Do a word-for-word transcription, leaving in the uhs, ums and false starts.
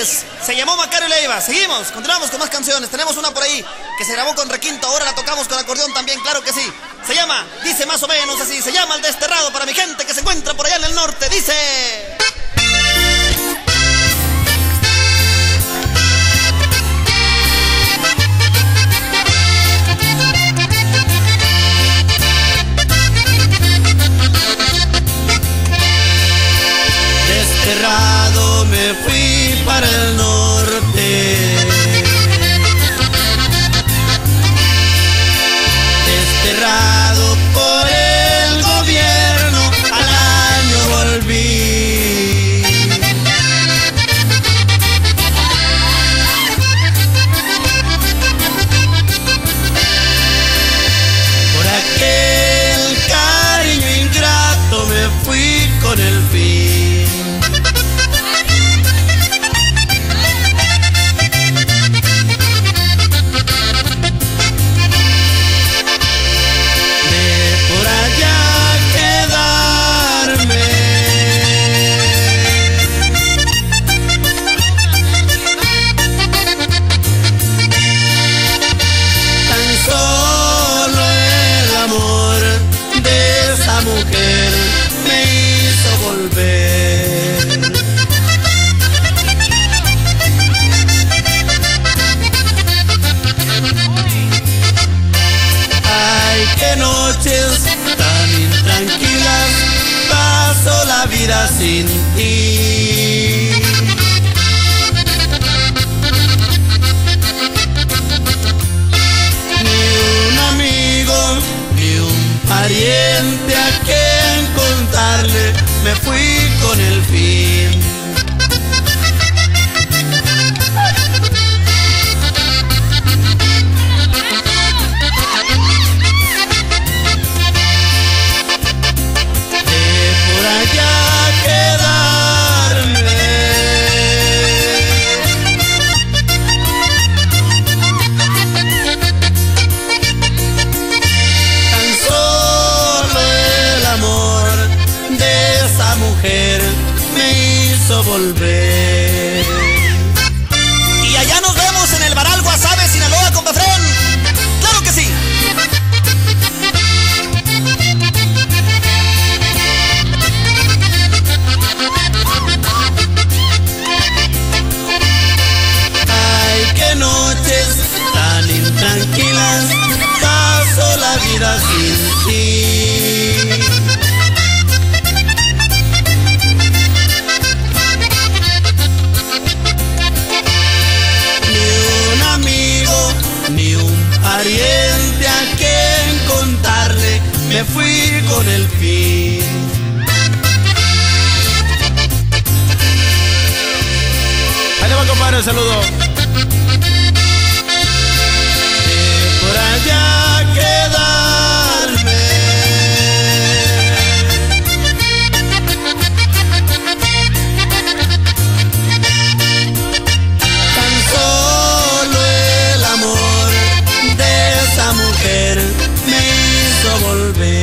López. Se llamó Macario Leiva. Seguimos, continuamos con más canciones. Tenemos una por ahí que se grabó con requinto. Ahora la tocamos con acordeón también, claro que sí. Se llama, dice más o menos así. Se llama El Desterrado, para mi gente que se encuentra por allá en el norte. Dice... Desterrado me fui para el norte, desterrado por el gobierno, al año volví. Por aquel cariño ingrato me fui con el fin. Sin ti, ni un amigo, ni un pariente a quien contarle, me fui con el fin. Volver. Y allá nos vemos en el Baral Guasave, Sinaloa, compa Fren. ¡Claro que sí! Ay, qué noches tan intranquilas, paso la vida sin ti. Pariente a quien contarle, me fui con el fin. Ahí le va, compadre, saludo. De por allá quedarme, tan solo el amor de esa mujer me hizo volver.